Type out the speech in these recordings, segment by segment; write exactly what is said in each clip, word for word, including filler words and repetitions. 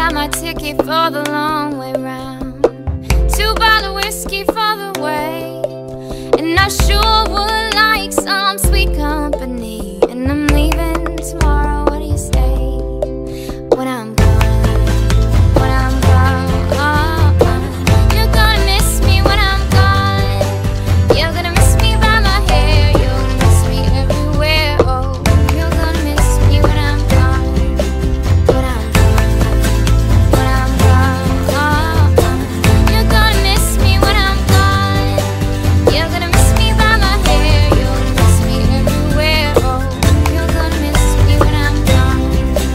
got my ticket for the long way round, two bottle whiskey for the way, and I sure would like some sweet company. And I'm leaving tomorrow, what do you say? When I'm gone, when I'm gone, you're gonna miss me when I'm gone. You're gonna miss me by my hair, you're gonna miss me everywhere. Oh, you're gonna miss me when I'm gone, when I'm gone, when I'm gone. You're gonna miss me when I'm gone. You're gonna miss me by my hair, you're gonna miss me everywhere. Oh, you're gonna miss me when I'm gone.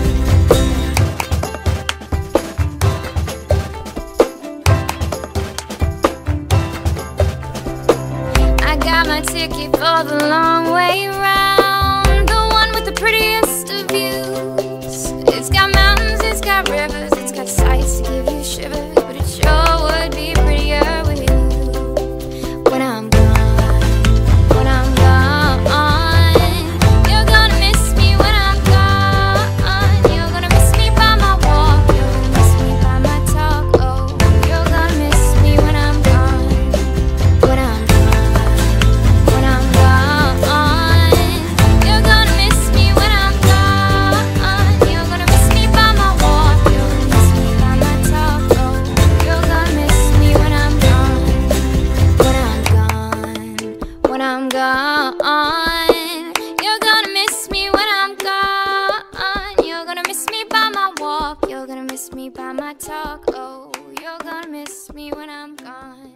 I got my ticket for the long way round, the one with the prettiest of views. It's got mountains, it's got rivers, it's got sights to give you shivers, but it sure would be prettier with you. When I'm gone, when I'm gone, you're gonna miss me when I'm gone. You're gonna miss me by my walk, you're gonna miss me by my talk. Oh, you're gonna miss me when I'm gone, when I'm gone, when I'm gone. You're gonna miss me when I'm gone. You're gonna miss me by my walk, you're gonna miss me by my talk. Oh, you're gonna miss me when I'm gone, when I'm gone, when I'm gone. You're gonna miss me when I'm gone. You're gonna miss me by my walk, you're gonna miss me by my talk. Oh, you're gonna miss me when I'm gone.